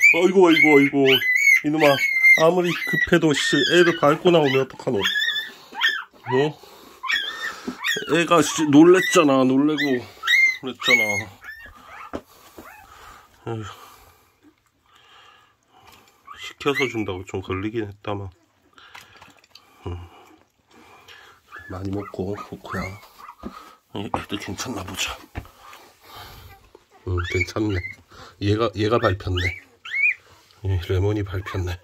아이고 아이고 아이고 이놈아, 아무리 급해도 씨 애를 밟고 나오면 어떡하노. 애가 씨 놀랬잖아. 놀래고 그랬잖아. 에휴. 시켜서 준다고 좀 걸리긴 했다만 많이 먹고. 코코야, 애들 괜찮나 보자. 괜찮네. 얘가 밟혔네. 레몬이 밟혔네.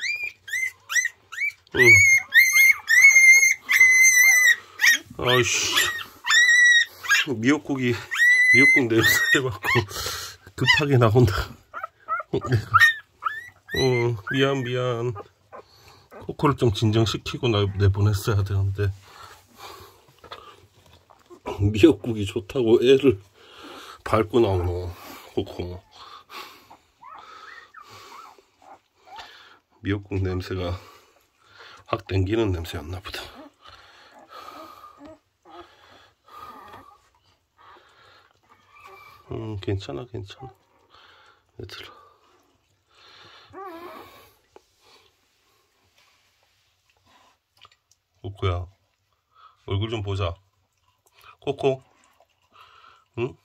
아이씨, 미역국 냄새 맡고 급하게 나온다. 미안. 코코를 좀 진정시키고 내보냈어야 되는데, 미역국이 좋다고 애를 밟고 나오노. 코코, 미역국 냄새가 확 땡기는 냄새였나 보다. 괜찮아 얘들아. 코코야, 얼굴 좀 보자. 코코, 응?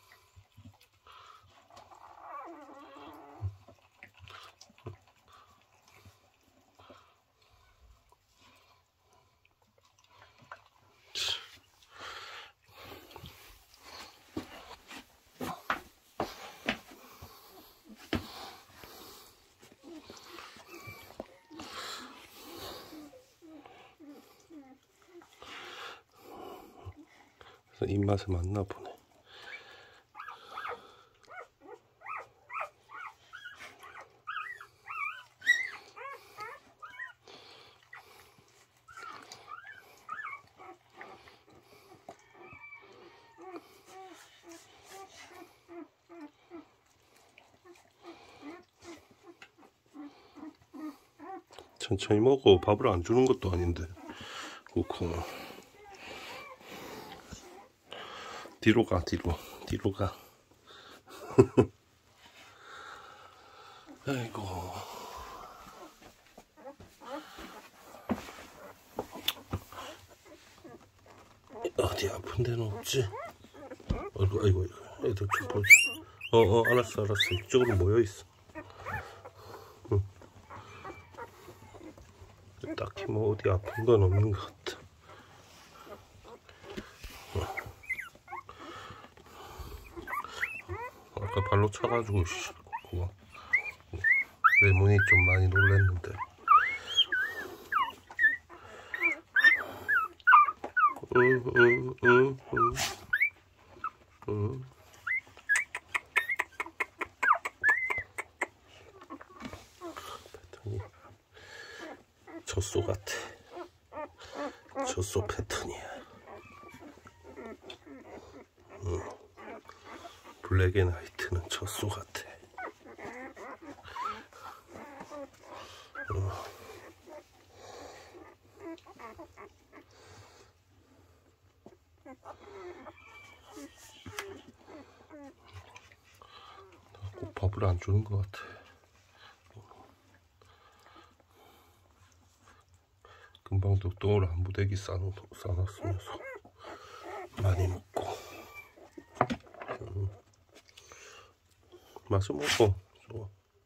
입맛에 맞나 보네. 천천히 먹어. 밥을 안 주는 것도 아닌데. 코코, 뒤로 가. 아이고, 어디 아픈 데는 없지? 아이고 애들 좀 보자. 알았어 이쪽으로 모여있어. 딱히 뭐 어디 아픈 건 없는 것 같아. 아까 발로 차가지고 그거 레몬이 좀 많이 놀랬는데. 패턴이 젖소 같아. 젖소 패턴이야. 블랙앤화이트는 젖소 같아. 꼭 밥을 안 주는 것 같아. 금방 독동을 한 부대기 싸놨으면서 많이 먹고. 마셔 먹어. 좋아.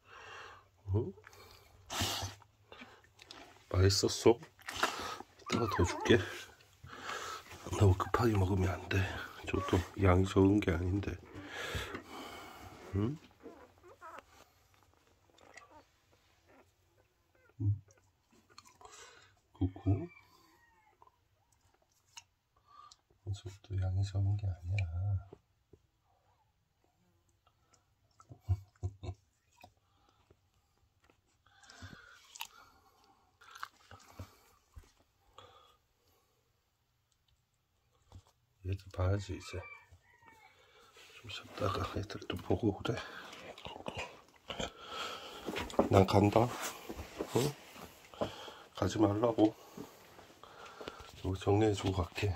맛있었어? 이따가 더 줄게. 너무 급하게 먹으면 안 돼. 저도 양이 적은 게 아닌데. 쿠쿠, 저도 양이 적은 게 아니야. 얘들 봐야지. 이제 좀 쉬었다가 애들 또 보고 그래. 난 간다. 응? 가지 말라고. 여기 정리해주고 갈게.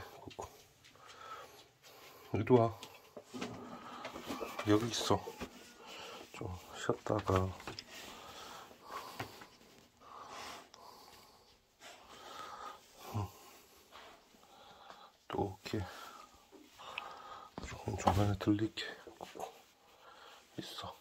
이리 와. 여기 있어. 좀 쉬었다가 중간에 들릴 게 있어.